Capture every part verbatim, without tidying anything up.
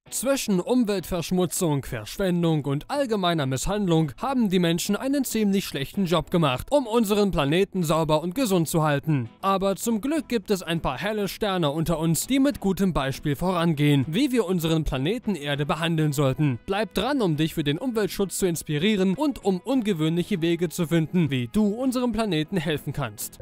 Zwischen Umweltverschmutzung, Verschwendung und allgemeiner Misshandlung haben die Menschen einen ziemlich schlechten Job gemacht, um unseren Planeten sauber und gesund zu halten. Aber zum Glück gibt es ein paar helle Sterne unter uns, die mit gutem Beispiel vorangehen, wie wir unseren Planeten Erde behandeln sollten. Bleib dran, um dich für den Umweltschutz zu inspirieren und um ungewöhnliche Wege zu finden, wie du unserem Planeten helfen kannst.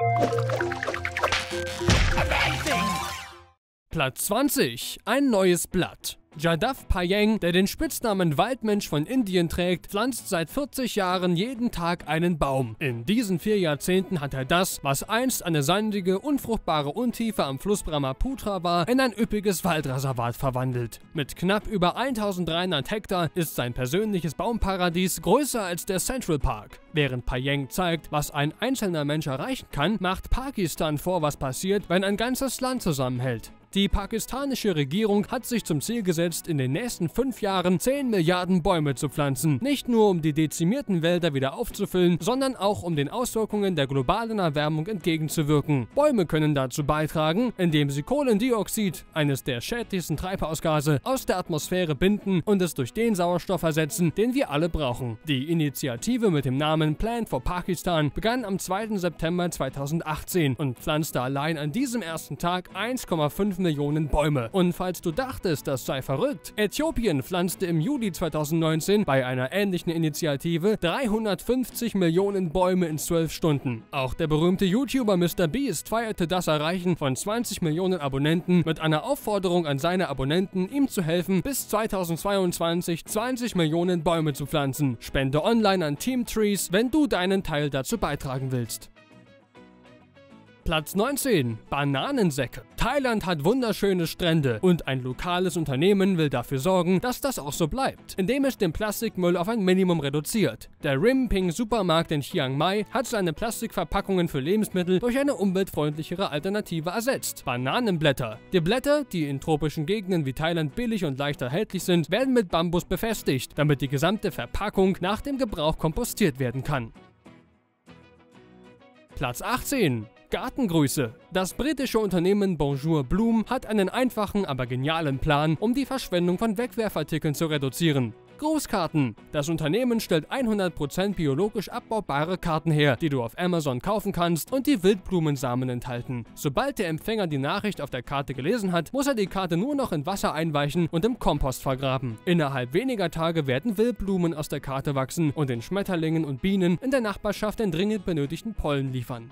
Platz zwanzig. Ein neues Blatt. Jadav Payeng, der den Spitznamen Waldmensch von Indien trägt, pflanzt seit vierzig Jahren jeden Tag einen Baum. In diesen vier Jahrzehnten hat er das, was einst eine sandige, unfruchtbare Untiefe am Fluss Brahmaputra war, in ein üppiges Waldreservat verwandelt. Mit knapp über eintausenddreihundert Hektar ist sein persönliches Baumparadies größer als der Central Park. Während Payeng zeigt, was ein einzelner Mensch erreichen kann, macht Pakistan vor, was passiert, wenn ein ganzes Land zusammenhält. Die pakistanische Regierung hat sich zum Ziel gesetzt, in den nächsten fünf Jahren zehn Milliarden Bäume zu pflanzen. Nicht nur um die dezimierten Wälder wieder aufzufüllen, sondern auch um den Auswirkungen der globalen Erwärmung entgegenzuwirken. Bäume können dazu beitragen, indem sie Kohlendioxid, eines der schädlichsten Treibhausgase, aus der Atmosphäre binden und es durch den Sauerstoff ersetzen, den wir alle brauchen. Die Initiative mit dem Namen Plan for Pakistan begann am zweiten September zweitausendachtzehn und pflanzte allein an diesem ersten Tag eins Komma fünf Millionen Bäume. Und falls du dachtest, das sei verrückt, Äthiopien pflanzte im Juli zweitausendneunzehn bei einer ähnlichen Initiative dreihundertfünfzig Millionen Bäume in zwölf Stunden. Auch der berühmte YouTuber Mister Beast feierte das Erreichen von zwanzig Millionen Abonnenten mit einer Aufforderung an seine Abonnenten, ihm zu helfen, bis zweitausendzweiundzwanzig zwanzig Millionen Bäume zu pflanzen. Spende online an Team Trees, wenn du deinen Teil dazu beitragen willst. Platz neunzehn. Bananensäcke. Thailand hat wunderschöne Strände und ein lokales Unternehmen will dafür sorgen, dass das auch so bleibt, indem es den Plastikmüll auf ein Minimum reduziert. Der Rimping Supermarkt in Chiang Mai hat seine Plastikverpackungen für Lebensmittel durch eine umweltfreundlichere Alternative ersetzt: Bananenblätter. Die Blätter, die in tropischen Gegenden wie Thailand billig und leicht erhältlich sind, werden mit Bambus befestigt, damit die gesamte Verpackung nach dem Gebrauch kompostiert werden kann. Platz achtzehn. Gartengrüße. Das britische Unternehmen Bonjour Bloom hat einen einfachen, aber genialen Plan, um die Verschwendung von Wegwerfartikeln zu reduzieren. Grußkarten. Das Unternehmen stellt hundert Prozent biologisch abbaubare Karten her, die du auf Amazon kaufen kannst und die Wildblumensamen enthalten. Sobald der Empfänger die Nachricht auf der Karte gelesen hat, muss er die Karte nur noch in Wasser einweichen und im Kompost vergraben. Innerhalb weniger Tage werden Wildblumen aus der Karte wachsen und den Schmetterlingen und Bienen in der Nachbarschaft den dringend benötigten Pollen liefern.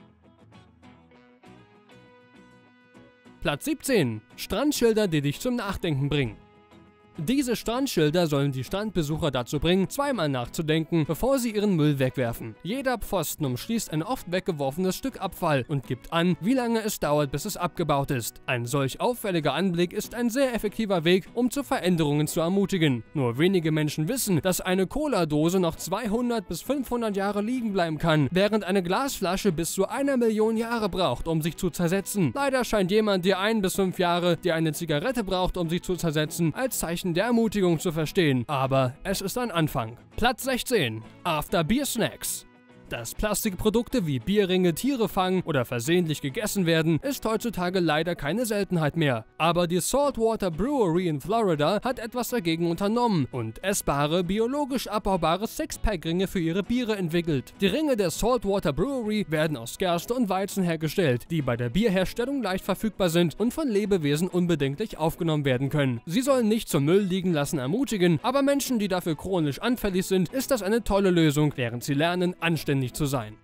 Platz siebzehn. Strandschilder, die dich zum Nachdenken bringen. Diese Strandschilder sollen die Strandbesucher dazu bringen, zweimal nachzudenken, bevor sie ihren Müll wegwerfen. Jeder Pfosten umschließt ein oft weggeworfenes Stück Abfall und gibt an, wie lange es dauert, bis es abgebaut ist. Ein solch auffälliger Anblick ist ein sehr effektiver Weg, um zu Veränderungen zu ermutigen. Nur wenige Menschen wissen, dass eine Cola-Dose noch zweihundert bis fünfhundert Jahre liegen bleiben kann, während eine Glasflasche bis zu einer Million Jahre braucht, um sich zu zersetzen. Leider scheint jemand, der ein bis fünf Jahre, der eine Zigarette braucht, um sich zu zersetzen, als Zeichen der Ermutigung zu verstehen, aber es ist ein Anfang. Platz sechzehn. After Beer Snacks. Dass Plastikprodukte wie Bierringe Tiere fangen oder versehentlich gegessen werden, ist heutzutage leider keine Seltenheit mehr. Aber die Saltwater Brewery in Florida hat etwas dagegen unternommen und essbare, biologisch abbaubare Sixpack-Ringe für ihre Biere entwickelt. Die Ringe der Saltwater Brewery werden aus Gerste und Weizen hergestellt, die bei der Bierherstellung leicht verfügbar sind und von Lebewesen unbedenklich aufgenommen werden können. Sie sollen nicht zum Müll liegen lassen ermutigen, aber Menschen, die dafür chronisch anfällig sind, ist das eine tolle Lösung, während sie lernen, anständig zu sein.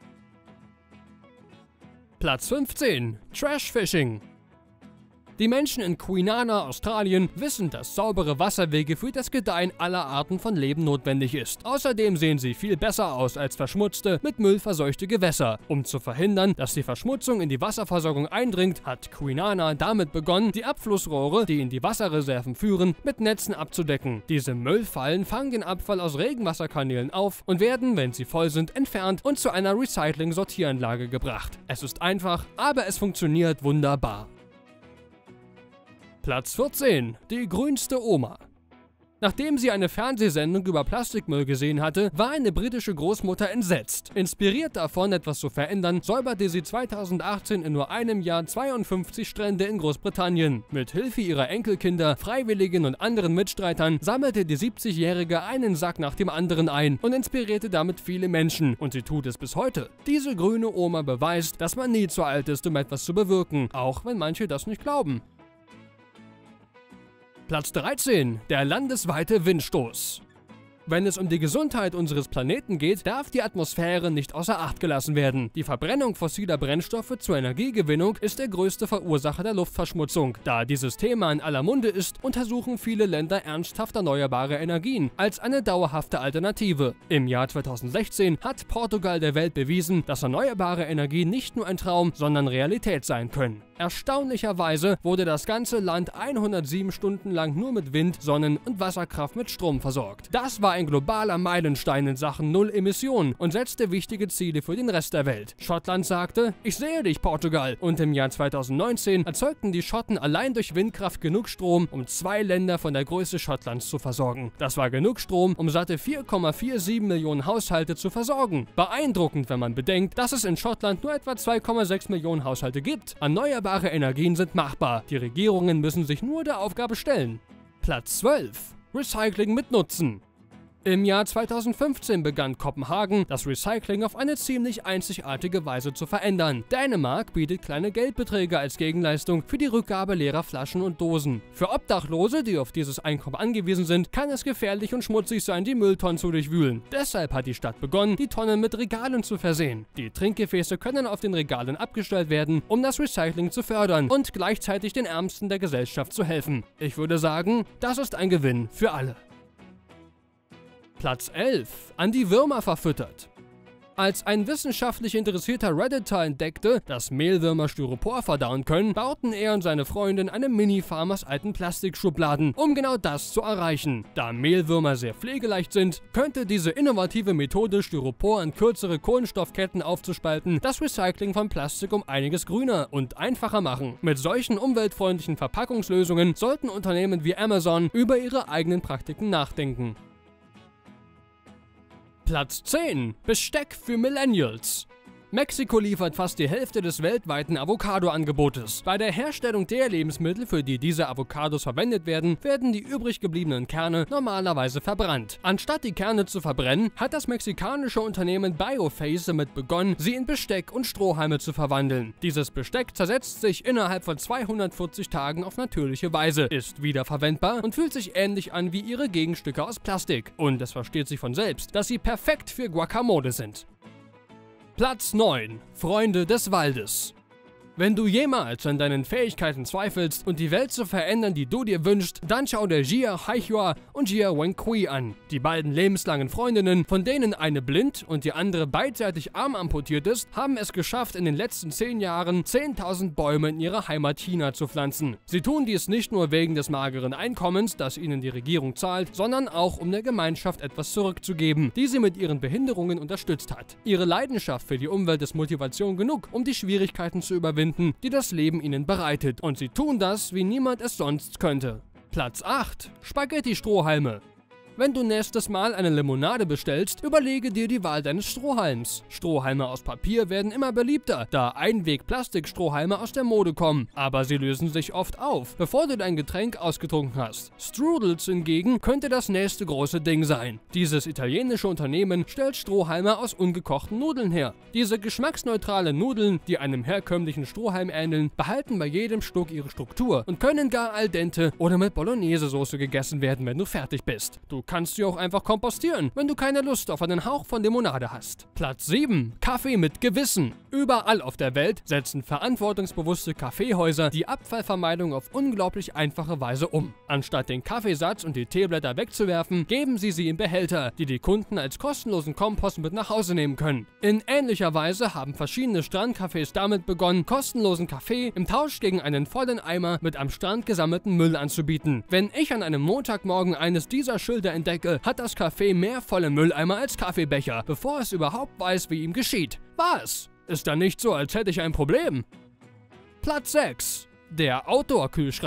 Platz fünfzehn. Trash Fishing. Die Menschen in Kwinana, Australien, wissen, dass saubere Wasserwege für das Gedeihen aller Arten von Leben notwendig ist. Außerdem sehen sie viel besser aus als verschmutzte, mit Müll verseuchte Gewässer. Um zu verhindern, dass die Verschmutzung in die Wasserversorgung eindringt, hat Kwinana damit begonnen, die Abflussrohre, die in die Wasserreserven führen, mit Netzen abzudecken. Diese Müllfallen fangen den Abfall aus Regenwasserkanälen auf und werden, wenn sie voll sind, entfernt und zu einer Recycling-Sortieranlage gebracht. Es ist einfach, aber es funktioniert wunderbar. Platz vierzehn. Die grünste Oma. Nachdem sie eine Fernsehsendung über Plastikmüll gesehen hatte, war eine britische Großmutter entsetzt. Inspiriert davon, etwas zu verändern, säuberte sie zweitausendachtzehn in nur einem Jahr zweiundfünfzig Strände in Großbritannien. Mit Hilfe ihrer Enkelkinder, Freiwilligen und anderen Mitstreitern sammelte die siebzigjährige einen Sack nach dem anderen ein und inspirierte damit viele Menschen. Und sie tut es bis heute. Diese grüne Oma beweist, dass man nie zu alt ist, um etwas zu bewirken, auch wenn manche das nicht glauben. Platz dreizehn. Der landesweite Windstoß. Wenn es um die Gesundheit unseres Planeten geht, darf die Atmosphäre nicht außer Acht gelassen werden. Die Verbrennung fossiler Brennstoffe zur Energiegewinnung ist der größte Verursacher der Luftverschmutzung. Da dieses Thema in aller Munde ist, untersuchen viele Länder ernsthaft erneuerbare Energien als eine dauerhafte Alternative. Im Jahr zweitausendsechzehn hat Portugal der Welt bewiesen, dass erneuerbare Energien nicht nur ein Traum, sondern Realität sein können. Erstaunlicherweise wurde das ganze Land hundertsieben Stunden lang nur mit Wind-, Sonnen- und Wasserkraft mit Strom versorgt. Das war ein globaler Meilenstein in Sachen Null Emissionen und setzte wichtige Ziele für den Rest der Welt. Schottland sagte, ich sehe dich, Portugal. Und im Jahr zweitausendneunzehn erzeugten die Schotten allein durch Windkraft genug Strom, um zwei Länder von der Größe Schottlands zu versorgen. Das war genug Strom, um satte vier Komma siebenundvierzig Millionen Haushalte zu versorgen. Beeindruckend, wenn man bedenkt, dass es in Schottland nur etwa zwei Komma sechs Millionen Haushalte gibt. Erneuerbare Energien sind machbar. Die Regierungen müssen sich nur der Aufgabe stellen. Platz zwölf. Recycling mit Nutzen. Im Jahr zweitausendfünfzehn begann Kopenhagen, das Recycling auf eine ziemlich einzigartige Weise zu verändern. Dänemark bietet kleine Geldbeträge als Gegenleistung für die Rückgabe leerer Flaschen und Dosen. Für Obdachlose, die auf dieses Einkommen angewiesen sind, kann es gefährlich und schmutzig sein, die Mülltonnen zu durchwühlen. Deshalb hat die Stadt begonnen, die Tonnen mit Regalen zu versehen. Die Trinkgefäße können auf den Regalen abgestellt werden, um das Recycling zu fördern und gleichzeitig den Ärmsten der Gesellschaft zu helfen. Ich würde sagen, das ist ein Gewinn für alle. Platz elf. An die Würmer verfüttert. Als ein wissenschaftlich interessierter Redditor entdeckte, dass Mehlwürmer Styropor verdauen können, bauten er und seine Freundin eine Mini-Farm aus alten Plastikschubladen, um genau das zu erreichen. Da Mehlwürmer sehr pflegeleicht sind, könnte diese innovative Methode, Styropor in kürzere Kohlenstoffketten aufzuspalten, das Recycling von Plastik um einiges grüner und einfacher machen. Mit solchen umweltfreundlichen Verpackungslösungen sollten Unternehmen wie Amazon über ihre eigenen Praktiken nachdenken. Platz zehn. Besteck für Millennials. Mexiko liefert fast die Hälfte des weltweiten Avocado-Angebotes. Bei der Herstellung der Lebensmittel, für die diese Avocados verwendet werden, werden die übrig gebliebenen Kerne normalerweise verbrannt. Anstatt die Kerne zu verbrennen, hat das mexikanische Unternehmen Biophase damit begonnen, sie in Besteck und Strohhalme zu verwandeln. Dieses Besteck zersetzt sich innerhalb von zweihundertvierzig Tagen auf natürliche Weise, ist wiederverwendbar und fühlt sich ähnlich an wie ihre Gegenstücke aus Plastik. Und es versteht sich von selbst, dass sie perfekt für Guacamole sind. Platz neun. Freunde des Waldes. Wenn du jemals an deinen Fähigkeiten zweifelst und die Welt zu verändern, die du dir wünschst, dann schau dir Jia Haihua und Jia Wenkui an. Die beiden lebenslangen Freundinnen, von denen eine blind und die andere beidseitig arm amputiert ist, haben es geschafft, in den letzten zehn Jahren zehntausend Bäume in ihrer Heimat China zu pflanzen. Sie tun dies nicht nur wegen des mageren Einkommens, das ihnen die Regierung zahlt, sondern auch um der Gemeinschaft etwas zurückzugeben, die sie mit ihren Behinderungen unterstützt hat. Ihre Leidenschaft für die Umwelt ist Motivation genug, um die Schwierigkeiten zu überwinden, die das Leben ihnen bereitet. Und sie tun das, wie niemand es sonst könnte. Platz acht. Spaghetti-Strohhalme. Wenn du nächstes Mal eine Limonade bestellst, überlege dir die Wahl deines Strohhalms. Strohhalme aus Papier werden immer beliebter, da Einweg-Plastikstrohhalme aus der Mode kommen. Aber sie lösen sich oft auf, bevor du dein Getränk ausgetrunken hast. Strudels hingegen könnte das nächste große Ding sein. Dieses italienische Unternehmen stellt Strohhalme aus ungekochten Nudeln her. Diese geschmacksneutralen Nudeln, die einem herkömmlichen Strohhalm ähneln, behalten bei jedem Stück ihre Struktur und können gar al dente oder mit Bolognese-Soße gegessen werden, wenn du fertig bist. Du kannst sie auch einfach kompostieren, wenn du keine Lust auf einen Hauch von Limonade hast. Platz sieben. Kaffee mit Gewissen. Überall auf der Welt setzen verantwortungsbewusste Kaffeehäuser die Abfallvermeidung auf unglaublich einfache Weise um. Anstatt den Kaffeesatz und die Teeblätter wegzuwerfen, geben sie sie in Behälter, die die Kunden als kostenlosen Kompost mit nach Hause nehmen können. In ähnlicher Weise haben verschiedene Strandcafés damit begonnen, kostenlosen Kaffee im Tausch gegen einen vollen Eimer mit am Strand gesammelten Müll anzubieten. Wenn ich an einem Montagmorgen eines dieser Schilder entdecke, hat das Café mehr volle Mülleimer als Kaffeebecher, bevor es überhaupt weiß, wie ihm geschieht. Was? Ist da nicht so, als hätte ich ein Problem? Platz sechs. Der Outdoor-Kühlschrank.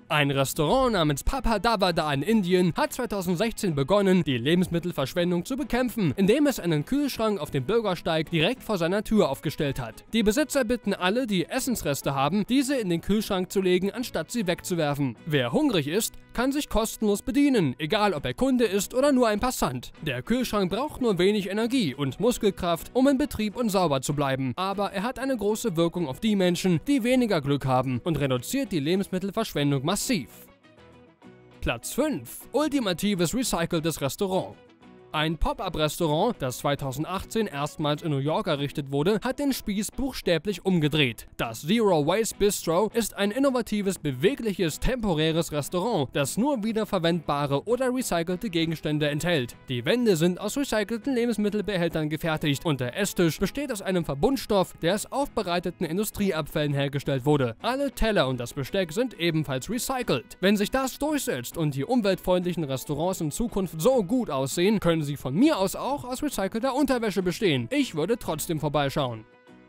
Ein Restaurant namens Papa Davada in Indien hat zweitausendsechzehn begonnen, die Lebensmittelverschwendung zu bekämpfen, indem es einen Kühlschrank auf dem Bürgersteig direkt vor seiner Tür aufgestellt hat. Die Besitzer bitten alle, die Essensreste haben, diese in den Kühlschrank zu legen, anstatt sie wegzuwerfen. Wer hungrig ist, kann sich kostenlos bedienen, egal ob er Kunde ist oder nur ein Passant. Der Kühlschrank braucht nur wenig Energie und Muskelkraft, um in Betrieb und sauber zu bleiben, aber er hat eine große Wirkung auf die Menschen, die weniger Glück haben und reduziert die Lebensmittelverschwendung massiv. Platz fünf. Ultimatives recyceltes Restaurant. Ein Pop-up-Restaurant, das zweitausendachtzehn erstmals in New York errichtet wurde, hat den Spieß buchstäblich umgedreht. Das Zero Waste Bistro ist ein innovatives, bewegliches, temporäres Restaurant, das nur wiederverwendbare oder recycelte Gegenstände enthält. Die Wände sind aus recycelten Lebensmittelbehältern gefertigt und der Esstisch besteht aus einem Verbundstoff, der aus aufbereiteten Industrieabfällen hergestellt wurde. Alle Teller und das Besteck sind ebenfalls recycelt. Wenn sich das durchsetzt und die umweltfreundlichen Restaurants in Zukunft so gut aussehen, können sie von mir aus auch aus recycelter Unterwäsche bestehen. Ich würde trotzdem vorbeischauen.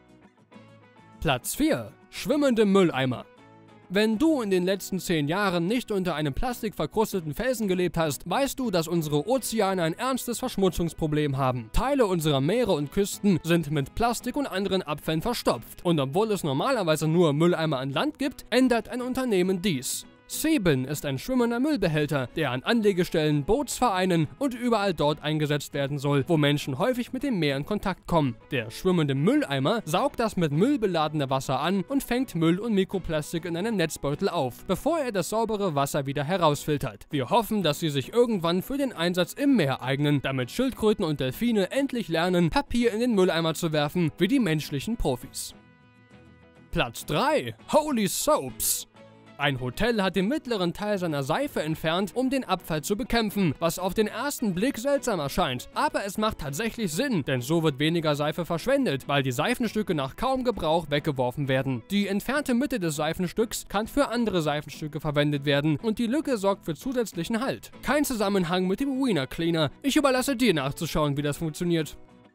Platz vier. Schwimmende Mülleimer. Wenn du in den letzten zehn Jahren nicht unter einem plastikverkrusteten Felsen gelebt hast, weißt du, dass unsere Ozeane ein ernstes Verschmutzungsproblem haben. Teile unserer Meere und Küsten sind mit Plastik und anderen Abfällen verstopft. Und obwohl es normalerweise nur Mülleimer an Land gibt, ändert ein Unternehmen dies. Seabin ist ein schwimmender Müllbehälter, der an Anlegestellen, Bootsvereinen und überall dort eingesetzt werden soll, wo Menschen häufig mit dem Meer in Kontakt kommen. Der schwimmende Mülleimer saugt das mit Müll beladene Wasser an und fängt Müll und Mikroplastik in einem Netzbeutel auf, bevor er das saubere Wasser wieder herausfiltert. Wir hoffen, dass sie sich irgendwann für den Einsatz im Meer eignen, damit Schildkröten und Delfine endlich lernen, Papier in den Mülleimer zu werfen, wie die menschlichen Profis. Platz drei. Holy Soaps. Ein Hotel hat den mittleren Teil seiner Seife entfernt, um den Abfall zu bekämpfen, was auf den ersten Blick seltsam erscheint. Aber es macht tatsächlich Sinn, denn so wird weniger Seife verschwendet, weil die Seifenstücke nach kaum Gebrauch weggeworfen werden. Die entfernte Mitte des Seifenstücks kann für andere Seifenstücke verwendet werden und die Lücke sorgt für zusätzlichen Halt. Kein Zusammenhang mit dem Wiener Cleaner. Ich überlasse dir nachzuschauen, wie das funktioniert.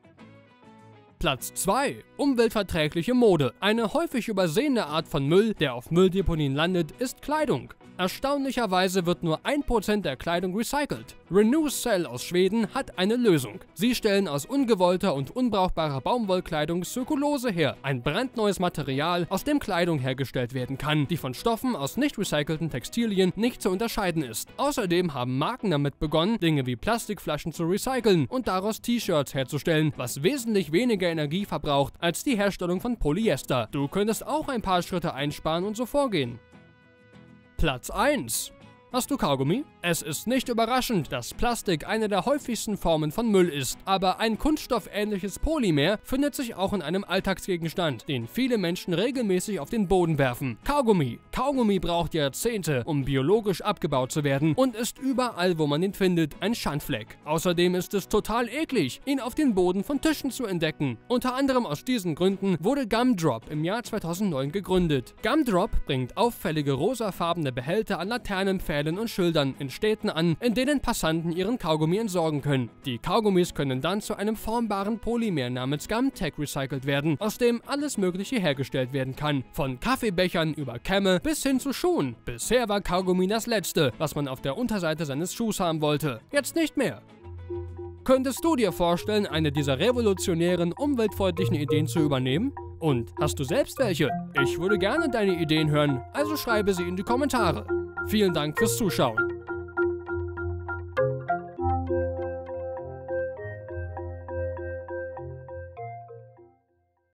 Platz zwei. Umweltverträgliche Mode. Eine häufig übersehene Art von Müll, der auf Mülldeponien landet, ist Kleidung. Erstaunlicherweise wird nur ein Prozent der Kleidung recycelt. Renewcell aus Schweden hat eine Lösung. Sie stellen aus ungewollter und unbrauchbarer Baumwollkleidung Zirkulose her, ein brandneues Material, aus dem Kleidung hergestellt werden kann, die von Stoffen aus nicht recycelten Textilien nicht zu unterscheiden ist. Außerdem haben Marken damit begonnen, Dinge wie Plastikflaschen zu recyceln und daraus T-Shirts herzustellen, was wesentlich weniger Energie verbraucht als die Herstellung von Polyester. Du könntest auch ein paar Schritte einsparen und so vorgehen. Platz eins. Hast du Kaugummi? Es ist nicht überraschend, dass Plastik eine der häufigsten Formen von Müll ist, aber ein kunststoffähnliches Polymer findet sich auch in einem Alltagsgegenstand, den viele Menschen regelmäßig auf den Boden werfen. Kaugummi. Kaugummi braucht Jahrzehnte, um biologisch abgebaut zu werden und ist überall, wo man ihn findet, ein Schandfleck. Außerdem ist es total eklig, ihn auf den Boden von Tischen zu entdecken. Unter anderem aus diesen Gründen wurde Gumdrop im Jahr zweitausendneun gegründet. Gumdrop bringt auffällige rosafarbene Behälter an Laternenpfählen und Schildern in Städten an, in denen Passanten ihren Kaugummi entsorgen können. Die Kaugummis können dann zu einem formbaren Polymer namens Gumtech recycelt werden, aus dem alles Mögliche hergestellt werden kann. Von Kaffeebechern über Kämme bis hin zu Schuhen. Bisher war Kaugummi das Letzte, was man auf der Unterseite seines Schuhs haben wollte. Jetzt nicht mehr. Könntest du dir vorstellen, eine dieser revolutionären, umweltfreundlichen Ideen zu übernehmen? Und hast du selbst welche? Ich würde gerne deine Ideen hören, also schreibe sie in die Kommentare. Vielen Dank fürs Zuschauen.